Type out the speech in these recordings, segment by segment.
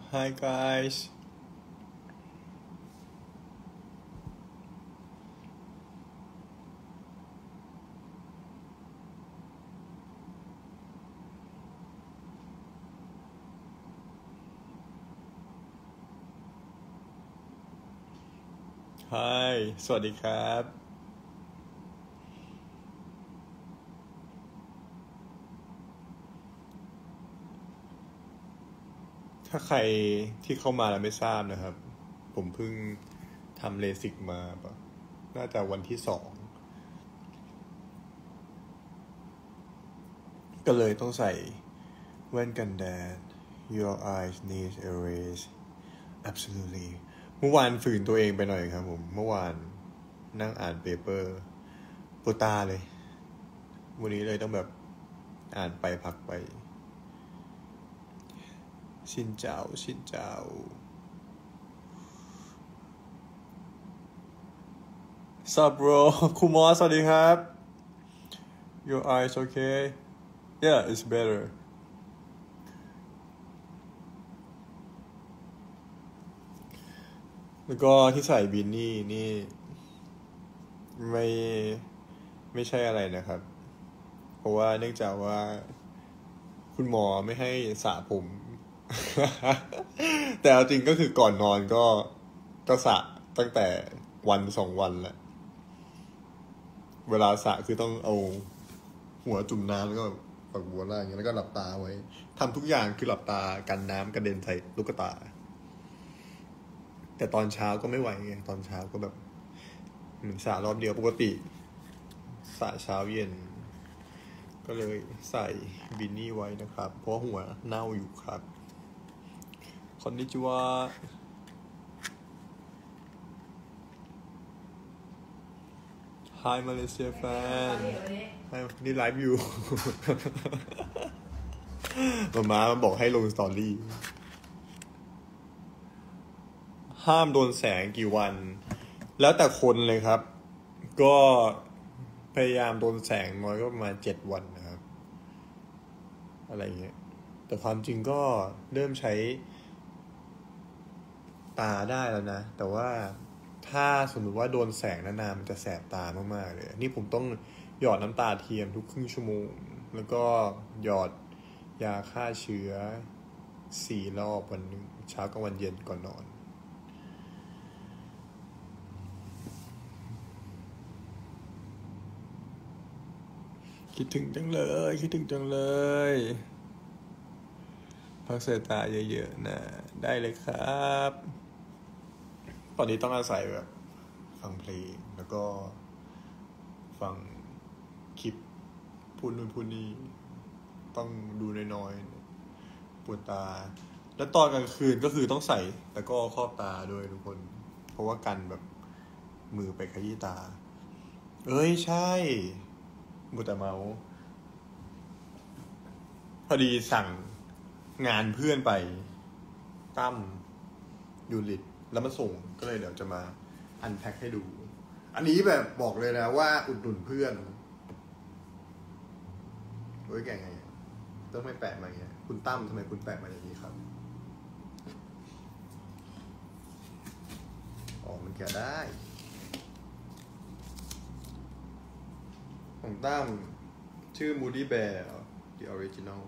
Hi guys. Hi สวัสดีครับ ถ้าใครที่เข้ามาแล้วไม่ทราบนะครับ ผมเพิ่งทำเลสิกมาปะน่าจะวันที่2ก็เลยต้องใส่แว่นกันแดด Your eyes need erase absolutely เมื่อวานฝืนตัวเองไปหน่อยครับผม เมื่อวานนั่งอ่านเปเปอร์ปวดตาเลย วันนี้เลยต้องแบบอ่านไปพักไปชินเจ้าซับโบรคุมอสวัสดีครับ Your eyes okay Yeah it's better แล้วก็ที่ใส่บินนี่ไม่ใช่อะไรนะครับ เพราะว่าเนื่องจากว่าคุณหมอไม่ให้สระผม แต่เอาจริงก็คือก่อนนอนก็สระตั้งแต่วัน2 วันแหละเวลาสระคือต้องเอาหัวจุ่มน้ำแล้วก็ฝักบัวล่างอย่างนี้แล้วก็หลับตาไว้ทำทุกอย่างคือหลับตากันน้ำกระเด็นใส่ลูกตาแต่ตอนเช้าก็ไม่ไหวไงตอนเช้าก็แบบเหมือนสระรอบเดียวปกติสระเช้าเย็นก็เลยใส่บินนี่ไว้นะครับเพราะหัวเน่าอยู่ครับคอนนิจิวะHi Malaysia fan นี่ไลฟ์อยู่ มาบอกให้ลงสตอรี่ห้ามโดนแสงกี่วันแล้วแต่คนเลยครับก็พยายามโดนแสงน้อยก็ประมาณ7 วันนะครับอะไรเงี้ยแต่ความจริงก็เริ่มใช้ตาได้แล้วนะแต่ว่าถ้าสมมติว่าโดนแสงนานๆมันจะแสบตามากๆเลยนี่ผมต้องหยอดน้ำตาเทียมทุกครึ่งชั่วโมงแล้วก็หยอดยาฆ่าเชื้อ4 รอบวันนึงเช้ากับวันเย็นก่อนนอนคิดถึงจังเลยพักสายตาเยอะๆนะได้เลยครับตอนนี้ต้องอาศัยแบบฟังเพลงแล้วก็ฟังคลิปพูดนู่นพูดนี่ต้องดูน้อยๆปวดตาแล้วตอนกลางคืนก็คือต้องใส่แต่ก็ครอบตาด้วยทุกคนเพราะว่ากันแบบมือไปขยี้ตาเอ้ยใช่มูแต่เมาส์พอดีสั่งงานเพื่อนไปตั้มยูริตแล้วมาส่งก็เลยเดี๋ยวจะมาอันแพ็คให้ดูอันนี้แบบบอกเลยนะว่าอุดหนุนเพื่อนโอ้ยแกไงต้องไม่แปะมาอย่างเงี้ยคุณตั้มทำไมคุณแปะมาอย่างนี้ครับอ๋อมันแกะได้ของตั้มชื่อ Moody Bear The Original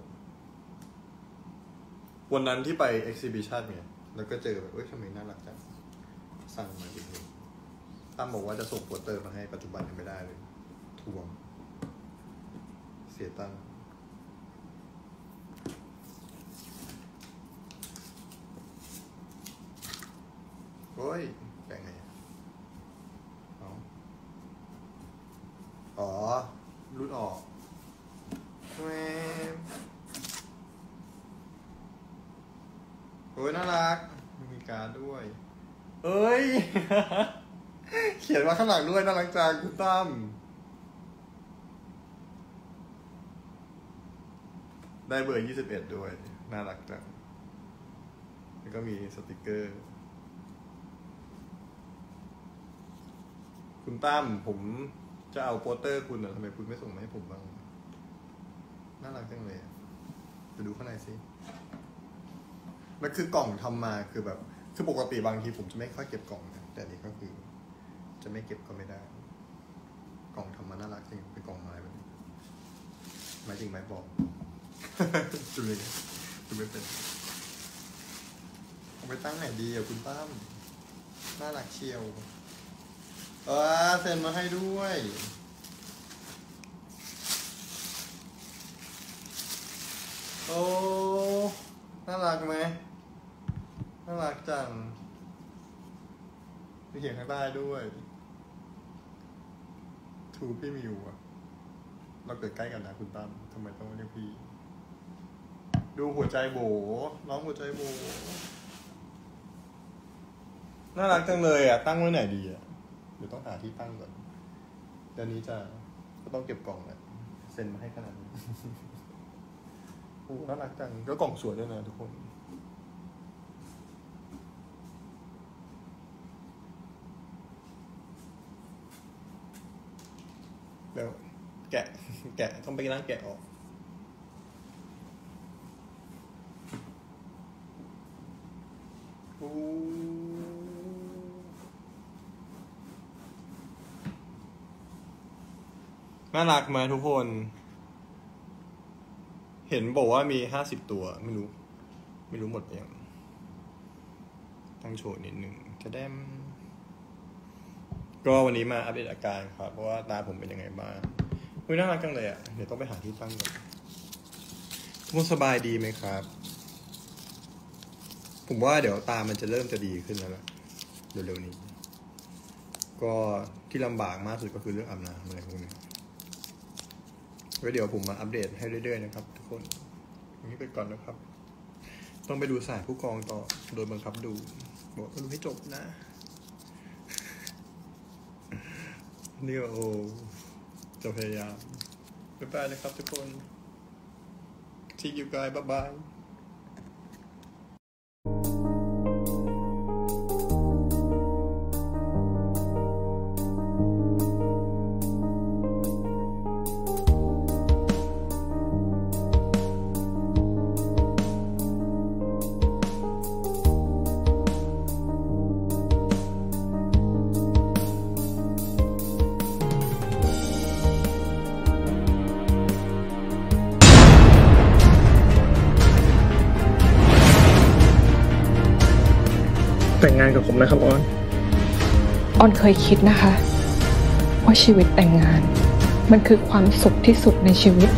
วันนั้นที่ไป Exhibition เนี่ยแล้วก็เจอแบบทำไมน่ารักจังสั่งมาจริงๆตั้มบอกว่าจะส่งโปสเตอร์มาให้ปัจจุบันยังไม่ได้เลยทวงเสียตังค์โอ้ยแปลงไงอ๋อรุดออกแม่โอ้ยน่ารักมีการ์ดด้วยเอ้ย เขียนมาข้างหลังด้วยน่ารักจังคุณตั้มได้เบอร์21ด้วยน่ารักจังแล้วก็มีสติกเกอร์คุณตั้มผมจะเอาโปสเตอร์คุณทำไมคุณไม่ส่งมาให้ผมบ้างน่ารักจังเลยจะดูข้างในสิแล้วคือกล่องทำมาคือแบบคือปกติบางทีผมจะไม่ค่อยเก็บกล่องนะแต่นี่ก็คือจะไม่เก็บก็ไม่ได้กล่องทำมาน่ารักจริงเป็นกล่องไม้แบบนี้ไม้จริงไม้ปลอม จุดเลยจุดไม่เป็นเอาไปตั้งไหนดีอ่ะคุณตั้มน่ารักเชียวเซ็นมาให้ด้วยโอ้น่ารักไหมน่ารักจังมีเขียนข้างใต้ด้วยทูพี่มิวอะเราเกิดใกล้กันนะคุณตั้มทำไมต้องเรียกพี่ดูหัวใจโบน้องหัวใจโบน่ารักจังเลยอ่ะตั้งไว้ไหนดีอ่ะเดี๋ยวต้องหาที่ตั้งก่อนเดี๋ยวนี้ก็ต้องเก็บกล่องแหละเซ็นมาให้ขนาดนี้ โอ้น่ารักจังก็กล่องสวยด้วยนะทุกคนเดี๋ยวแกะต้องไปนั่งแกะออกน่ารักไหมทุกคนเห็นบอกว่ามี50 ตัวไม่รู้หมดยังตั้งโชว์นิดนึงจะได้ก็วันนี้มาอัปเดตอาการครับเพราะว่าตาผมเป็นยังไงบ้างน่ารักจังเลยอ่ะเดี๋ยวต้องไปหาที่ตั้งก่อนทุกคนสบายดีไหมครับผมว่าเดี๋ยวตามันจะเริ่มจะดีขึ้นแล้วล่ะเร็วๆนี้ก็ที่ลำบากมากสุดก็คือเรื่องอาบน้ำอะไรพวกนี้ไว้เดี๋ยวผมมาอัปเดตให้เรื่อยๆนะครับทุกคนวันนี้ไปก่อนนะครับต้องไปดูสายผู้กองต่อโดยบังคับดูบอกดูให้จบนะนี่โอ้จะพยายามบ๊ายบายนะครับทุกคน See you guys bye byeแต่งงานกับผมนะครับออนเคยคิดนะคะว่าชีวิตแต่งงานมันคือความสุขที่สุดในชีวิต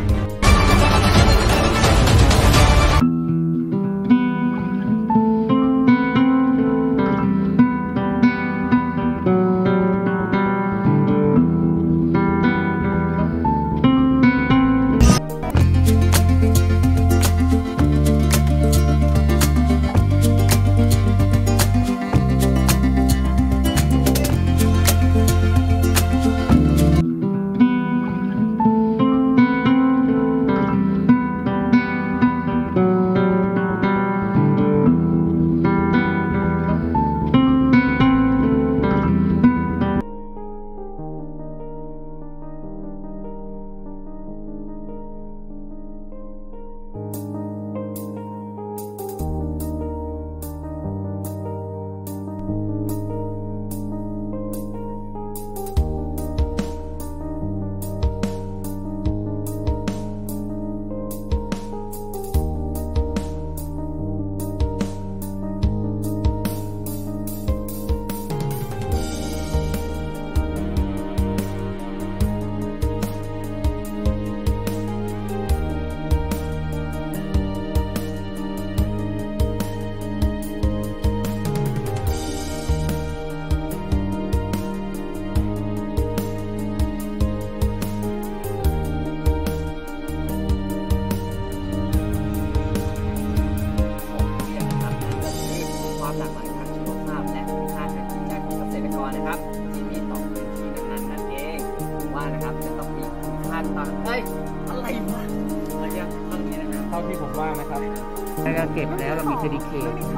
อะไรวะอะไรอย่างนี้นะครับเท่าที่ผมว่านะครับแล้วก็เก็บแล้วเรามีเครดิตเครดิต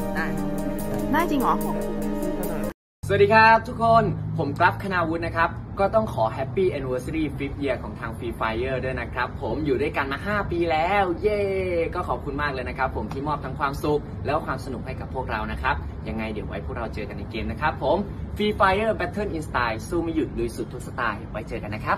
ได้จริงเหรอสวัสดีครับทุกคนผมกราฟคณาวุฒินะครับก็ต้องขอ Happy Anniversary 5th Year ของทาง Free Fire ด้วยนะครับผมอยู่ด้วยกันมา5 ปีแล้วเย้ก็ขอบคุณมากเลยนะครับผมที่มอบทั้งความสุขแล้วก็ความสนุกให้กับพวกเรานะครับยังไงเดี๋ยวไว้พวกเราเจอกันในเกมนะครับผม Free Fire Battle in Style สู้ไม่หยุดลุยสุดทุกสไตล์ไว้เจอกันนะครับ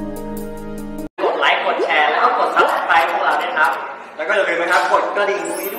กดไลค์กดแชร์แล้วก็กด Subscribe พวกเราด้วยครับแล้วก็อย่าลืมนะครับกดกระดิ่ง